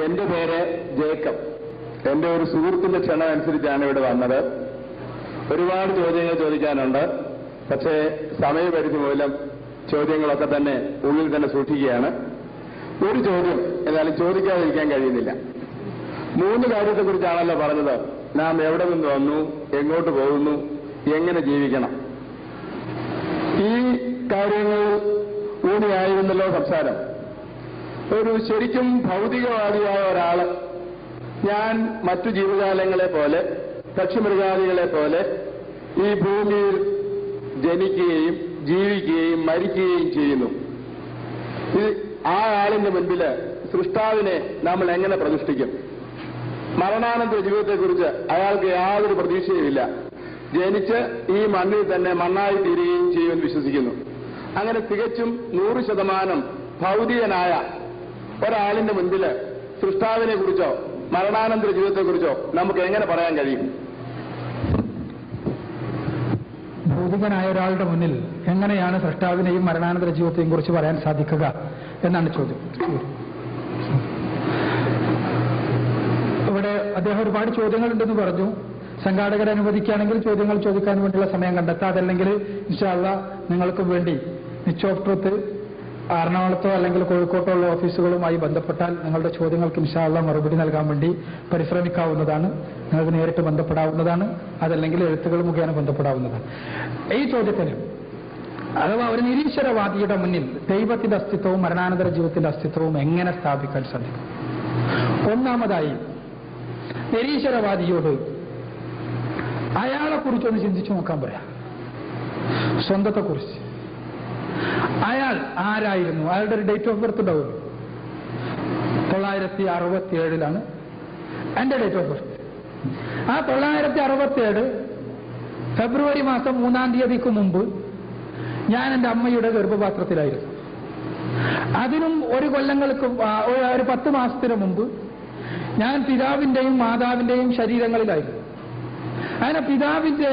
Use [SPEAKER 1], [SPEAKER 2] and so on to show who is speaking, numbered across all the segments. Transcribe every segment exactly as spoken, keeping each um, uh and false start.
[SPEAKER 1] എന്റെ പേര് ജേക്കബ്. എന്റെ ഒരു സുഹൃത്തിന്റെ ക്ഷണം അനുസരിച്ചാണ് ഇവിടെ വന്നത്. ഒരുപാട് ചോദ്യങ്ങൾ ചോദിക്കാനുണ്ട്. പക്ഷേ സമയപരിധി മൂലം ചോദ്യങ്ങളൊക്കെ തന്നെ ഉള്ളിൽ തന്നെ സൂക്ഷിക്കുകയാണ്. ഒരു ചോദ്യം എന്നാലും ചോദിക്കാതിരിക്കാൻ കഴിയുന്നില്ല. മൂന്ന് കാര്യത്തെക്കുറിച്ചാണല്ലോ പറഞ്ഞത്. നാം എവിടെ നിന്ന് വന്നു, എങ്ങോട്ട് പോകുന്നു, എങ്ങനെ ജീവിക്കണം. ഈ കാര്യങ്ങൾ ഊന്നിയായിരുന്നല്ലോ സംസാരം. ഒരു ശരിക്കും ഭൗതികവാദിയായ ഒരാള് ഞാൻ മറ്റു ജീവജാലങ്ങളെ പോലെ പക്ഷിമൃഗാദികളെ പോലെ ഈ ഭൂമിയിൽ ജനിക്കുകയും ജീവിക്കുകയും മരിക്കുകയും ചെയ്യുന്നു. ആ ആളിന്റെ മുൻപിൽ സൃഷ്ടാവിനെ നമ്മൾ എങ്ങനെ പ്രതിഷ്ഠിക്കും? മരണാനന്തര ജീവിതത്തെക്കുറിച്ച് അയാൾക്ക് യാതൊരു പ്രതീക്ഷയുമില്ല. ജനിച്ച് ഈ മണ്ണിൽ തന്നെ മണ്ണായി തീരുകയും ചെയ്യുമെന്ന് വിശ്വസിക്കുന്നു. അങ്ങനെ തികച്ചും നൂറ് ശതമാനം ഭൗതികനായ ഒരാളിന്റെ മുൻപിൽ സൃഷ്ടാവിനെ കുറിച്ചോ മരണാനന്തര ജീവിതത്തെക്കുറിച്ചോ നമുക്ക് എങ്ങനെ പറയാൻ കഴിയും?
[SPEAKER 2] ഭൗതികനായ ഒരാളുടെ മുന്നിൽ എങ്ങനെയാണ് സൃഷ്ടാവിനെയും മരണാനന്തര ജീവിതത്തെയും കുറിച്ച് പറയാൻ സാധിക്കുക എന്നാണ് ചോദ്യം. ഇവിടെ അദ്ദേഹം ഒരുപാട് ചോദ്യങ്ങളുണ്ടെന്ന് പറഞ്ഞു. സംഘാടകർ അനുവദിക്കുകയാണെങ്കിൽ ചോദ്യങ്ങൾ ചോദിക്കാൻ വേണ്ടിയുള്ള സമയം കണ്ടെത്താം. അതല്ലെങ്കിൽ ഇൻഷാ അല്ലാഹ് നിങ്ങൾക്ക് വേണ്ടി നിച്ച് ഓഫ് ട്രൂത്ത് എറണാകുളത്തോ അല്ലെങ്കിൽ കോഴിക്കോട്ടോ ഉള്ള ഓഫീസുകളുമായി ബന്ധപ്പെട്ടാൽ നിങ്ങളുടെ ചോദ്യങ്ങൾക്ക് ഇൻഷാ അല്ലാഹ് മറുപടി നൽകാൻ വേണ്ടി പരിശ്രമിക്കാവുന്നതാണ്. നിങ്ങൾക്ക് നേരിട്ട് ബന്ധപ്പെടാവുന്നതാണ്. അതല്ലെങ്കിൽ എഴുത്തുകൾ മുഖേന ബന്ധപ്പെടാവുന്നതാണ്. ഈ ചോദ്യത്തിന് അഥവാ ഒരു നിരീശ്വരവാദിയുടെ മുന്നിൽ ദൈവത്തിന്റെ അസ്തിത്വവും മരണാനന്തര ജീവിതത്തിന്റെ അസ്തിത്വവും എങ്ങനെ സ്ഥാപിക്കാൻ സാധിക്കും? ഒന്നാമതായി നിരീശ്വരവാദിയോട് അയാളെ കുറിച്ചൊന്ന് ചിന്തിച്ചു നോക്കാൻ പറയാം. സ്വന്തത്തെക്കുറിച്ച് അയാൾ ആരായിരുന്നു? അയാളുടെ ഒരു ഡേറ്റ് ഓഫ് ബർത്ത് ഉണ്ടാവും. തൊള്ളായിരത്തി അറുപത്തി ഏഴിലാണ് എന്റെ ഡേറ്റ് ഓഫ് ബർത്ത്. ആ തൊള്ളായിരത്തി അറുപത്തി ഏഴ് ഫെബ്രുവരി മാസം മൂന്നാം തീയതിക്ക് മുമ്പ് ഞാൻ എന്റെ അമ്മയുടെ ഗർഭപാത്രത്തിലായിരുന്നു. അതിനും ഒരു കൊല്ലങ്ങൾക്ക് ഒരു പത്ത് മാസത്തിന് മുമ്പ് ഞാൻ പിതാവിന്റെയും മാതാവിന്റെയും ശരീരങ്ങളിലായിരുന്നു. അങ്ങനെ പിതാവിന്റെ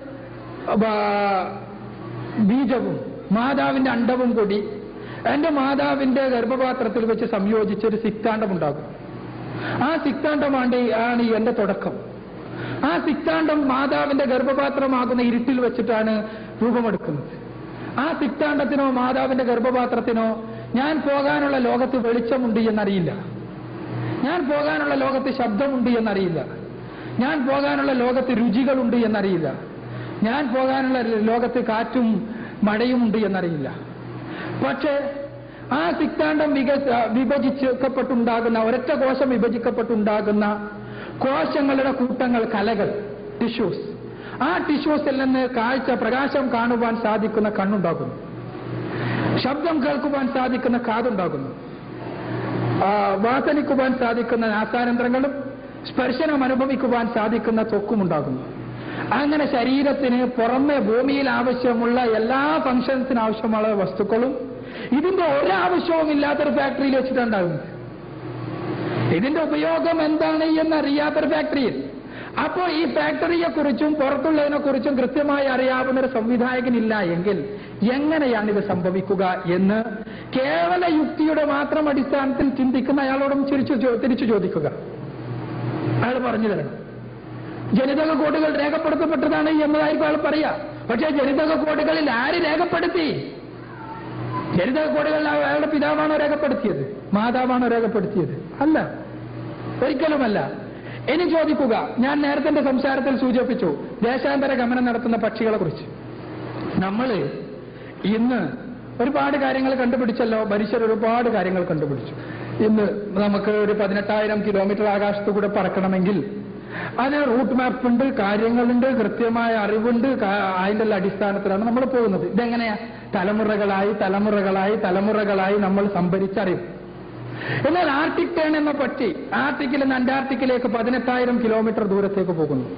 [SPEAKER 2] ബീജവും മാതാവിന്റെ അണ്ടവും കൂടി എന്റെ മാതാവിന്റെ ഗർഭപാത്രത്തിൽ വെച്ച് സംയോജിച്ചൊരു സിക്താണ്ഡം ഉണ്ടാകും. ആ സിക്താണ്ഡമാണ് ആണ് എന്റെ തുടക്കം. ആ സിക്താണ്ഡം മാതാവിന്റെ ഗർഭപാത്രമാകുന്ന ഇരുട്ടിൽ വെച്ചിട്ടാണ് രൂപമെടുക്കുന്നത്. ആ സിക്താണ്ഡത്തിനോ മാതാവിന്റെ ഗർഭപാത്രത്തിനോ ഞാൻ പോകാനുള്ള ലോകത്ത് വെളിച്ചമുണ്ട് എന്നറിയില്ല. ഞാൻ പോകാനുള്ള ലോകത്ത് ശബ്ദമുണ്ട് എന്നറിയില്ല. ഞാൻ പോകാനുള്ള ലോകത്ത് രുചികളുണ്ട് എന്നറിയില്ല. ഞാൻ പോകാനുള്ള ലോകത്ത് കാറ്റും മഴയുമുണ്ട് എന്നറിയില്ല. പക്ഷേ ആ സിക്താണ്ഡം വിക വിഭജിക്കപ്പെട്ടുണ്ടാകുന്ന ഒരൊറ്റ കോശം വിഭജിക്കപ്പെട്ടുണ്ടാകുന്ന കോശങ്ങളുടെ കൂട്ടങ്ങൾ, കലകൾ, ടിഷ്യൂസ്. ആ ടിഷ്യൂസിൽ നിന്ന് കാഴ്ച പ്രകാശം കാണുവാൻ സാധിക്കുന്ന കണ്ണുണ്ടാകുന്നു. ശബ്ദം കേൾക്കുവാൻ സാധിക്കുന്ന കാതുണ്ടാകുന്നു. വാസനിക്കുവാൻ സാധിക്കുന്ന നാസാരന്ധ്രങ്ങളും സ്പർശനം അനുഭവിക്കുവാൻ സാധിക്കുന്ന ത്വക്കുമുണ്ടാകുന്നു. അങ്ങനെ ശരീരത്തിന് പുറമെ ഭൂമിയിൽ ആവശ്യമുള്ള എല്ലാ ഫംഗ്ഷൻസിന് ആവശ്യമുള്ള വസ്തുക്കളും ഇതിന്റെ ഒരാവശ്യവും ഇല്ലാത്തൊരു ഫാക്ടറിയിൽ വെച്ചിട്ടുണ്ടാകുന്നത്. ഇതിന്റെ ഉപയോഗം എന്താണ് എന്നറിയാത്തൊരു ഫാക്ടറിയിൽ. അപ്പോൾ ഈ ഫാക്ടറിയെ കുറിച്ചും പുറത്തുള്ളതിനെ കുറിച്ചും കൃത്യമായി അറിയാവുന്ന ഒരു സംവിധായകനില്ല എങ്കിൽ എങ്ങനെയാണ് ഇത് സംഭവിക്കുക എന്ന് കേവല യുക്തിയുടെ മാത്രം അടിസ്ഥാനത്തിൽ ചിന്തിക്കുന്ന അയാളോടും തിരിച്ചു തിരിച്ചു ചോദിക്കുക. അയാൾ പറഞ്ഞു തരണം. ജനിതക കോഡുകൾ രേഖപ്പെടുത്തപ്പെട്ടതാണ് എന്നതായിരിക്കും അയാൾ പറയാ. പക്ഷേ ജനിതക കോഡുകളിൽ ആര് രേഖപ്പെടുത്തി? ജനിതക കോഡുകൾ അയാളുടെ പിതാവാണോ രേഖപ്പെടുത്തിയത്? മാതാവാണോ രേഖപ്പെടുത്തിയത്? അല്ല, ഒരിക്കലുമല്ല. ഇനി ചോദിക്കുക, ഞാൻ നേരത്തെ എന്റെ സംസാരത്തിൽ സൂചിപ്പിച്ചു ദേശാന്തര ഗമനം നടത്തുന്ന പക്ഷികളെ കുറിച്ച്. നമ്മൾ ഇന്ന് ഒരുപാട് കാര്യങ്ങൾ കണ്ടുപിടിച്ചല്ലോ. മനുഷ്യർ ഒരുപാട് കാര്യങ്ങൾ കണ്ടുപിടിച്ചു. ഇന്ന് നമുക്ക് ഒരു പതിനെട്ടായിരം കിലോമീറ്റർ ആകാശത്തു കൂടെ പറക്കണമെങ്കിൽ അതിന് റൂട്ട് മാപ്പ് ഉണ്ട്, കാര്യങ്ങളുണ്ട്, കൃത്യമായ അറിവുണ്ട്. അതിന്റെ അടിസ്ഥാനത്തിലാണ് നമ്മൾ പോകുന്നത്. ഇതെങ്ങനെയാ? തലമുറകളായി തലമുറകളായി തലമുറകളായി നമ്മൾ സംഭരിച്ചറിവ്. എന്നാൽ ആർട്ടിക് ടേൺ എന്ന പക്ഷി ആർട്ടിക്കിൽ നിന്ന് അന്റാർട്ടിക്കിലേക്ക് പതിനെട്ടായിരം കിലോമീറ്റർ ദൂരത്തേക്ക് പോകുന്നു.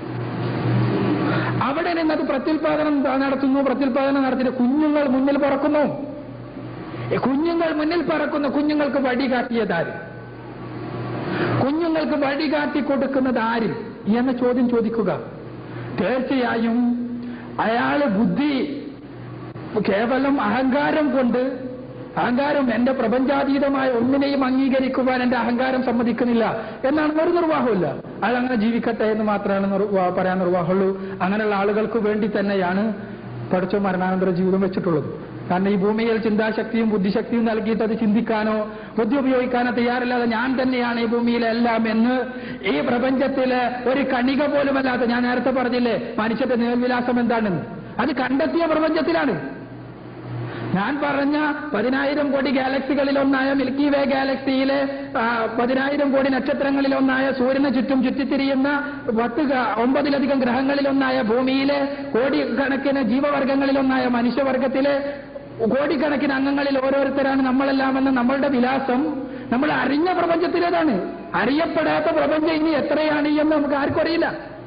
[SPEAKER 2] അവിടെ നിന്ന് അത് പ്രത്യുൽപാദനം നടത്തുന്നു. പ്രത്യുൽപാദനം നടത്തിയിട്ട് കുഞ്ഞുങ്ങൾ മുന്നിൽ പറക്കുന്നു. കുഞ്ഞുങ്ങൾ മുന്നിൽ പറക്കുന്ന കുഞ്ഞുങ്ങൾക്ക് വഴി കാട്ടിയതാര്? കുഞ്ഞുങ്ങൾക്ക് വഴി കാട്ടി കൊടുക്കുന്നത് ആര് എന്ന ചോദ്യം ചോദിക്കുക. തീർച്ചയായും അയാള് ബുദ്ധി കേവലം അഹങ്കാരം കൊണ്ട് അഹങ്കാരം എന്റെ പ്രപഞ്ചാതീതമായ ഒന്നിനെയും അംഗീകരിക്കുവാൻ എന്റെ അഹങ്കാരം സമ്മതിക്കുന്നില്ല എന്നാണ് ഒരു നിർവാഹമില്ല. അതങ്ങനെ ജീവിക്കട്ടെ എന്ന് മാത്രമാണ് നിർവാ- പറയാൻ നിർവാഹമുള്ളൂ. അങ്ങനെയുള്ള ആളുകൾക്ക് വേണ്ടി തന്നെയാണ് പഠിച്ചോ മരണാനന്തര ജീവിതം വെച്ചിട്ടുള്ളത്. കാരണം ഈ ഭൂമിയിൽ ചിന്താശക്തിയും ബുദ്ധിശക്തിയും നൽകിയിട്ട് അത് ചിന്തിക്കാനോ ബുദ്ധി ഉപയോഗിക്കാനോ തയ്യാറില്ലാതെ ഞാൻ തന്നെയാണ് ഈ ഭൂമിയിലെ എല്ലാം എന്ന് ഈ പ്രപഞ്ചത്തിലെ ഒരു കണിക പോലുമല്ലാതെ, ഞാൻ നേരത്തെ പറഞ്ഞില്ലേ മനുഷ്യന്റെ നേർവിലാസം എന്താണെന്ന്, അത് കണ്ടെത്തിയ പ്രപഞ്ചത്തിലാണ്. ഞാൻ പറഞ്ഞ പതിനായിരം കോടി ഗാലക്സികളിലൊന്നായ മിൽക്കി വേ ഗാലക്സിയിലെ പതിനായിരം കോടി നക്ഷത്രങ്ങളിലൊന്നായ സൂര്യന് ചുറ്റും ചുറ്റിത്തിരിയുന്ന പത്ത് ഒമ്പതിലധികം ഗ്രഹങ്ങളിലൊന്നായ ഭൂമിയിലെ കോടിക്കണക്കിന് ജീവവർഗങ്ങളിലൊന്നായ മനുഷ്യവർഗത്തിലെ കോടിക്കണക്കിന് അംഗങ്ങളിൽ ഓരോരുത്തരാണ് നമ്മളെല്ലാമെന്ന് നമ്മളുടെ വിലാസം നമ്മൾ അറിഞ്ഞ പ്രപഞ്ചത്തിലേതാണ്. അറിയപ്പെടാത്ത പ്രപഞ്ചം ഇനി എത്രയാണ് എന്ന് നമുക്ക് ആർക്കും അറിയില്ല.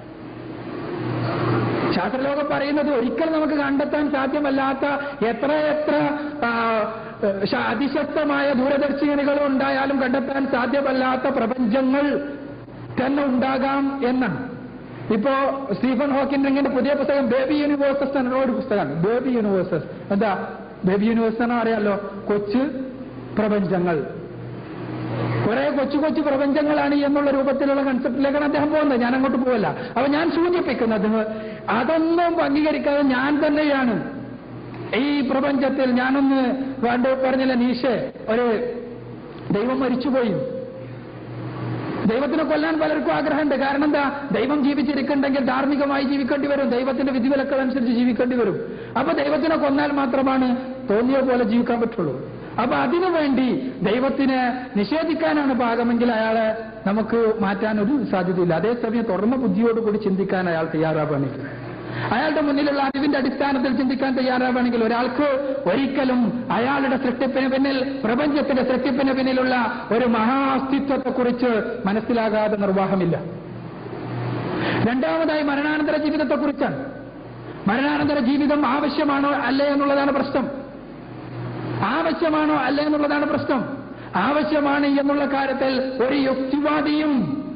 [SPEAKER 2] ശാസ്ത്രലോകം പറയുന്നത് ഒരിക്കലും നമുക്ക് കണ്ടെത്താൻ സാധ്യമല്ലാത്ത എത്രയെത്ര അതിശക്തമായ ദൂരദർശിനികൾ ഉണ്ടായാലും കണ്ടെത്താൻ സാധ്യമല്ലാത്ത പ്രപഞ്ചങ്ങൾ തന്നെ ഉണ്ടാകാം എന്നാണ്. ഇപ്പോ സ്റ്റീഫൻ ഹോക്കിങ്ങിന്റെ പുതിയ പുസ്തകം ബേബി യൂണിവേഴ്സസ് എന്ന ഒരു പുസ്തകമാണ്. ബേബി യൂണിവേഴ്സസ് എന്താ ബേബി യൂണിവേഴ്സസ് എന്ന് അറിയാലോ, കൊച്ചു പ്രപഞ്ചങ്ങൾ. കുറെ കൊച്ചു കൊച്ചു പ്രപഞ്ചങ്ങളാണ് എന്നുള്ള രൂപത്തിലുള്ള കൺസെപ്റ്റിലേക്കാണ് അദ്ദേഹം പോകുന്നത്. ഞാൻ അങ്ങോട്ട് പോവല്ല. അപ്പൊ ഞാൻ സൂചിപ്പിക്കുന്നത് അതൊന്നും അംഗീകരിക്കാതെ ഞാൻ തന്നെയാണ് ഈ പ്രപഞ്ചത്തിൽ. ഞാനൊന്ന് വേണ്ട പറഞ്ഞില്ല, നീഷെ ഒരു ദൈവം മരിച്ചുപോയി. ദൈവത്തിനെ കൊല്ലാൻ പലർക്കും ആഗ്രഹമുണ്ട്. കാരണം എന്താ, ദൈവം ജീവിച്ചിരിക്കുന്നുണ്ടെങ്കിൽ ധാർമ്മികമായി ജീവിക്കേണ്ടി വരും, ദൈവത്തിന്റെ വിധിവിലക്കുകൾ അനുസരിച്ച് ജീവിക്കേണ്ടി വരും. അപ്പൊ ദൈവത്തിനെ കൊന്നാൽ മാത്രമാണ് തോന്നിയ പോലെ ജീവിക്കാൻ പറ്റുള്ളൂ. അപ്പൊ അതിനുവേണ്ടി ദൈവത്തിനെ നിഷേധിക്കാനാണ് പാകമെങ്കിൽ അയാളെ നമുക്ക് മാറ്റാനൊരു സാധ്യതയില്ല. അതേസമയം തുറന്ന ബുദ്ധിയോടുകൂടി ചിന്തിക്കാൻ അയാൾ തയ്യാറാവുകയാണെങ്കിൽ, അയാളുടെ മുന്നിലുള്ള അറിവിന്റെ അടിസ്ഥാനത്തിൽ ചിന്തിക്കാൻ തയ്യാറാവുകയാണെങ്കിൽ ഒരാൾക്ക് ഒരിക്കലും അയാളുടെ സൃഷ്ടിപ്പിന് പിന്നിൽ, പ്രപഞ്ചത്തിന്റെ സൃഷ്ടിപ്പിന് പിന്നിലുള്ള ഒരു മഹാസ്തിത്വത്തെക്കുറിച്ച് മനസ്സിലാകാതെ നിർവാഹമില്ല. രണ്ടാമതായി മരണാനന്തര ജീവിതത്തെക്കുറിച്ചാണ്. മരണാനന്തര ജീവിതം ആവശ്യമാണോ അല്ലേ എന്നുള്ളതാണ് പ്രശ്നം. ആവശ്യമാണോ അല്ലേ എന്നുള്ളതാണ് പ്രശ്നം. ആവശ്യമാണ് എന്നുള്ള കാര്യത്തിൽ ഒരു യുക്തിവാദിയും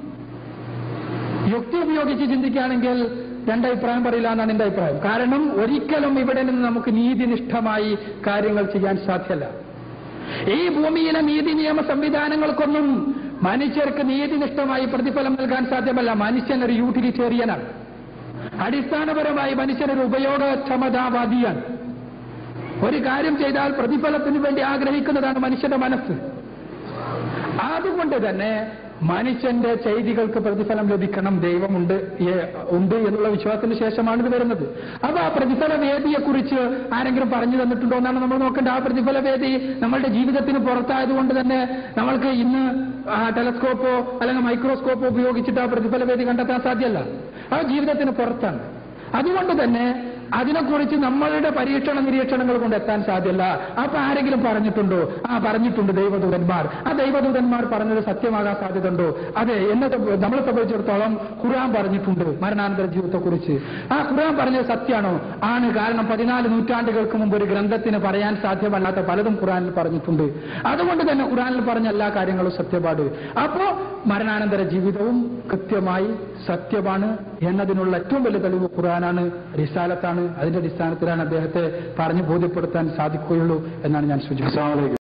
[SPEAKER 2] യുക്തി ഉപയോഗിച്ച് ചിന്തിക്കുകയാണെങ്കിൽ രണ്ടഭിപ്രായം പറയില്ല എന്നാണ് എന്റെ അഭിപ്രായം. കാരണം ഒരിക്കലും ഇവിടെ നിന്ന് നമുക്ക് നീതിനിഷ്ഠമായി കാര്യങ്ങൾ ചെയ്യാൻ സാധ്യമല്ല. ഈ ഭൂമിയിലെ നീതി നിയമ സംവിധാനങ്ങൾക്കൊന്നും മനുഷ്യർക്ക് നീതിനിഷ്ഠമായി പ്രതിഫലം നൽകാൻ സാധ്യമല്ല. മനുഷ്യൻ ഒരു യൂട്ടിലിറ്റേറിയനാണ്. അടിസ്ഥാനപരമായി മനുഷ്യനൊരു ഉപയോഗക്ഷമതാവാദിയാണ്. ഒരു കാര്യം ചെയ്താൽ പ്രതിഫലത്തിന് വേണ്ടി ആഗ്രഹിക്കുന്നതാണ് മനുഷ്യന്റെ മനസ്സ്. അതുകൊണ്ട് തന്നെ മനുഷ്യന്റെ ചെയ്തികൾക്ക് പ്രതിഫലം ലഭിക്കണം, ദൈവമുണ്ട് ഉണ്ട് എന്നുള്ള വിശ്വാസത്തിന് ശേഷമാണ് ഇത് വരുന്നത്. അപ്പൊ ആ പ്രതിഫല വേദിയെക്കുറിച്ച് ആരെങ്കിലും പറഞ്ഞു തന്നിട്ടുണ്ടോ എന്നാണ് നമ്മൾ നോക്കേണ്ടത്. ആ പ്രതിഫല വേദി നമ്മളുടെ ജീവിതത്തിന് പുറത്തായതുകൊണ്ട് തന്നെ നമ്മൾക്ക് ഇന്ന് ടെലസ്കോപ്പോ അല്ലെങ്കിൽ മൈക്രോസ്കോപ്പോ ഉപയോഗിച്ചിട്ട് ആ പ്രതിഫല വേദി കണ്ടെത്താൻ സാധ്യമല്ല. ആ ജീവിതത്തിന് പുറത്താണ്. അതുകൊണ്ട് തന്നെ അതിനെക്കുറിച്ച് നമ്മളുടെ പരീക്ഷണ നിരീക്ഷണങ്ങൾ കൊണ്ട് എത്താൻ സാധ്യമല്ല. അപ്പൊ ആരെങ്കിലും പറഞ്ഞിട്ടുണ്ടോ? ആ പറഞ്ഞിട്ടുണ്ട്, ദൈവദൂതന്മാർ. ആ ദൈവദൂതന്മാർ പറഞ്ഞത് സത്യമാകാൻ സാധ്യതയുണ്ടോ? അതെ, എന്നെ നമ്മളെ സംബന്ധിച്ചിടത്തോളം ഖുർആൻ പറഞ്ഞിട്ടുണ്ട് മരണാനന്തര ജീവിതത്തെക്കുറിച്ച്. ആ ഖുർആൻ പറഞ്ഞത് സത്യമാണോ? ആണ്. കാരണം പതിനാല് നൂറ്റാണ്ടുകൾക്ക് മുമ്പ് ഒരു ഗ്രന്ഥത്തിന് പറയാൻ സാധ്യമല്ലാത്ത പലതും ഖുർആനിൽ പറഞ്ഞിട്ടുണ്ട്. അതുകൊണ്ട് തന്നെ ഖുർആനിൽ പറഞ്ഞ എല്ലാ കാര്യങ്ങളും സത്യപാട്. അപ്പോ മരണാനന്തര ജീവിതവും കൃത്യമായി സത്യമാണ് എന്നതിനുള്ള ഏറ്റവും വലിയ തെളിവ് ഖുർആനാണ്, റിസാലത്താണ്. അതിന്റെ അടിസ്ഥാനത്തിലാണ് അദ്ദേഹത്തെ പറഞ്ഞു ബോധ്യപ്പെടുത്താൻ സാധിക്കുകയുള്ളൂ എന്നാണ് ഞാൻ സൂചിപ്പിച്ചത്.